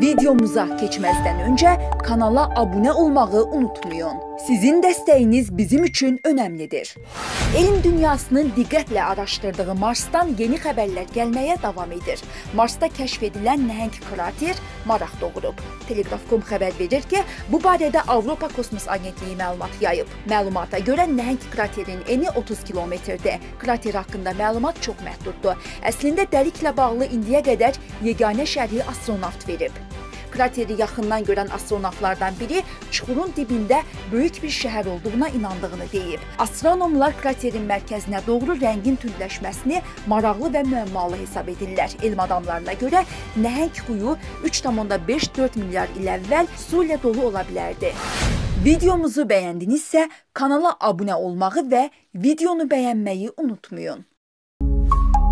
Videomuza keçməzdən öncə kanala abunə olmağı unutmayın. Sizin dəstəyiniz bizim üçün önəmlidir. Elm dünyasının diqqətlə araşdırdığı Marsdan yeni xəbərlər gəlməyə davam edir. Marsda kəşf edilən nəhəng krater maraq doğurub. Telegraf.com xəbər verir ki, bu barədə Avropa Kosmos Agentliyi məlumat yayıb. Məlumata görə nəhəng kraterin eni 30 kilometrdir. Krater haqqında məlumat çox məhduddur. Əslində dəliklə bağlı indiyə qədər yeganə şərhi astronavt verib. Krateri yaxından görən astronavtlardan biri çuxurun dibində böyük bir şəhər olduğuna inandığını deyib. Astronomlar kraterin mərkəzinə doğru rəngin tündləşməsini maraqlı və müəmmalı hesab edirlər. Elm adamlarına görə nəhəng quyu 3,5-4 milyar il əvvəl su ilə dolu ola bilərdi. Videomuzu bəyəndinizsə kanala abunə olmağı və videonu bəyənməyi unutmayın.